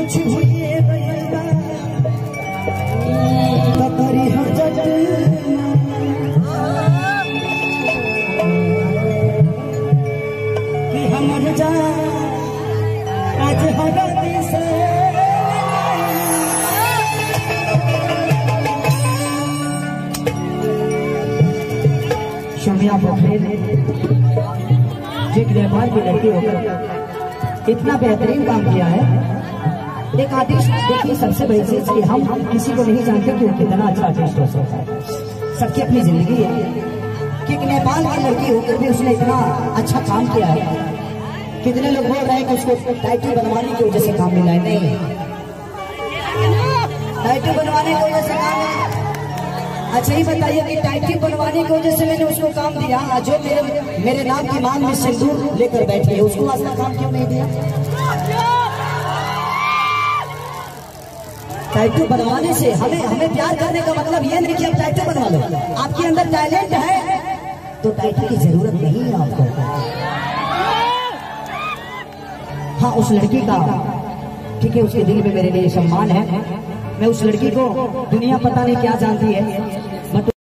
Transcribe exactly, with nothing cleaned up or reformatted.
कुछ हुए बयदा तकरी हजत कि हमर जा आज हगत से शमिया पोखरे ने एक नेपाल की लड़की होकर इतना बेहतरीन काम किया है। एक आर्टिस्ट देखिए, सबसे बड़ी चीज कि हम हम किसी को नहीं जानते कि वो कितना अच्छा आर्टिस्ट हो सकता है। सबकी अपनी जिंदगी है कि एक नेपाल की लड़की होकर भी उसने इतना अच्छा काम किया है। कितने लोग बोल रहे हैं कि उसको टाइटल बनवाने की वजह से काम मिला है। नहीं, टाइटल बनवाने की वजह से काम है। अच्छा ही बताइए कि टाइटल बनवाने की वजह से मैंने उसको काम दिया, जो मेरे मेरे नाम की मांग में सिंदूर लेकर बैठी है उसको आज तक काम क्यों नहीं दिया? टाइटल बनवाने से हमें हमें प्यार करने का मतलब ये नहीं कि आप टाइटल बनवा लो। आपके अंदर टैलेंट है तो टाइटल की जरूरत नहीं है आपको। हाँ, उस लड़की का ठीक है, उसके दिल में मेरे लिए सम्मान है। मैं उस लड़की को दुनिया पता नहीं क्या जानती है, बट